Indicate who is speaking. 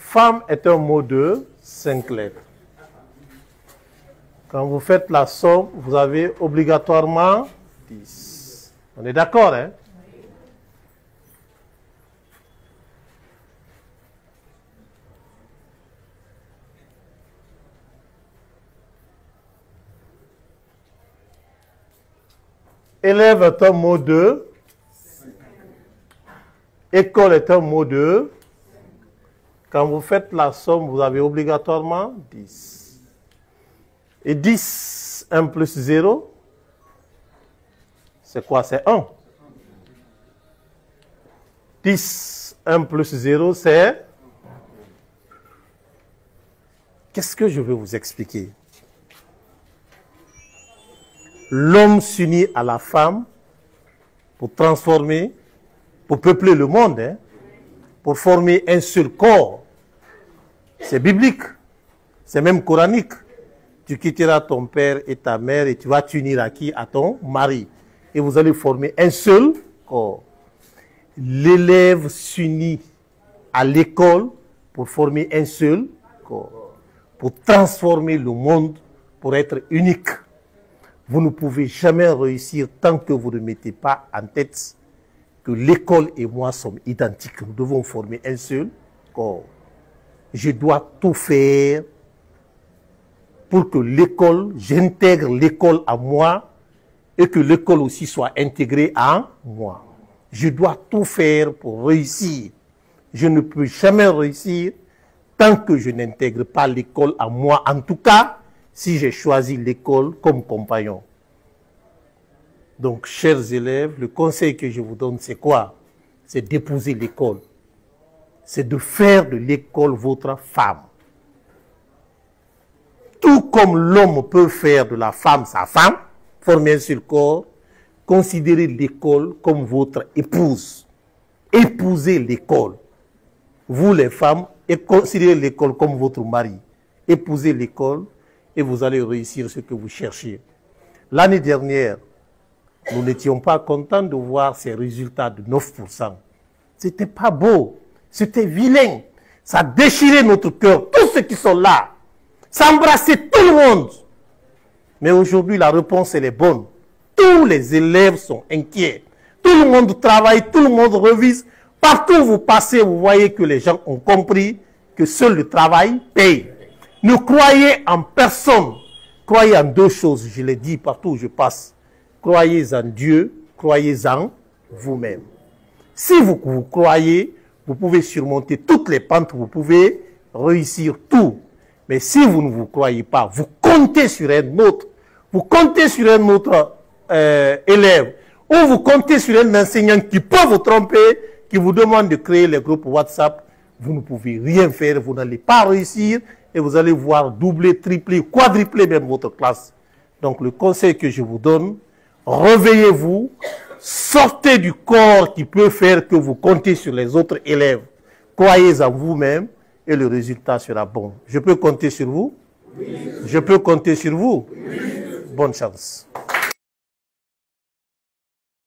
Speaker 1: Femme est un mot de 5 lettres. Quand vous faites la somme, vous avez obligatoirement 10. On est d'accord, hein? Élève est un mot de. École est un mot de. Quand vous faites la somme, vous avez obligatoirement 10. Et 10, 1 plus 0, c'est quoi? C'est 1. 10, 1 plus 0, c'est... Qu'est-ce que je veux vous expliquer? L'homme s'unit à la femme pour transformer, pour peupler le monde, hein, pour former un seul corps. C'est biblique, c'est même coranique. Tu quitteras ton père et ta mère et tu vas t'unir à qui? À ton mari. Et vous allez former un seul corps. L'élève s'unit à l'école pour former un seul corps. Pour transformer le monde, pour être unique. Vous ne pouvez jamais réussir tant que vous ne mettez pas en tête que l'école et moi sommes identiques. Nous devons former un seul corps. Je dois tout faire pour que l'école, j'intègre l'école à moi et que l'école aussi soit intégrée à moi. Je dois tout faire pour réussir. Je ne peux jamais réussir tant que je n'intègre pas l'école à moi. En tout cas, si j'ai choisi l'école comme compagnon. Donc, chers élèves, le conseil que je vous donne, c'est quoi? C'est d'épouser l'école. C'est de faire de l'école votre femme. Tout comme l'homme peut faire de la femme sa femme, former un seul corps, considérez l'école comme votre épouse. Épousez l'école. Vous les femmes, et considérez l'école comme votre mari. Épousez l'école et vous allez réussir ce que vous cherchez. L'année dernière, nous n'étions pas contents de voir ces résultats de 9%. C'était pas beau, c'était vilain. Ça déchirait notre cœur, tous ceux qui sont là. Ça embrassait tout le monde. Mais aujourd'hui, la réponse, elle est bonne. Tous les élèves sont inquiets. Tout le monde travaille, tout le monde revise. Partout où vous passez, vous voyez que les gens ont compris que seul le travail paye. Ne croyez en personne. Croyez en deux choses, je l'ai dit partout où je passe. Croyez en Dieu, croyez en vous-même. Si vous croyez, vous pouvez surmonter toutes les pentes, vous pouvez réussir tout. Mais si vous ne vous croyez pas, vous comptez sur un autre. Vous comptez sur un autre élève. Ou vous comptez sur un enseignant qui peut vous tromper, qui vous demande de créer les groupes WhatsApp. Vous ne pouvez rien faire, vous n'allez pas réussir et vous allez voir doubler, tripler, quadrupler même votre classe. Donc le conseil que je vous donne, réveillez-vous, sortez du corps qui peut faire que vous comptez sur les autres élèves. Croyez en vous-même et le résultat sera bon. Je peux compter sur vous? Oui. Je peux compter sur vous? Oui. Bonne chance.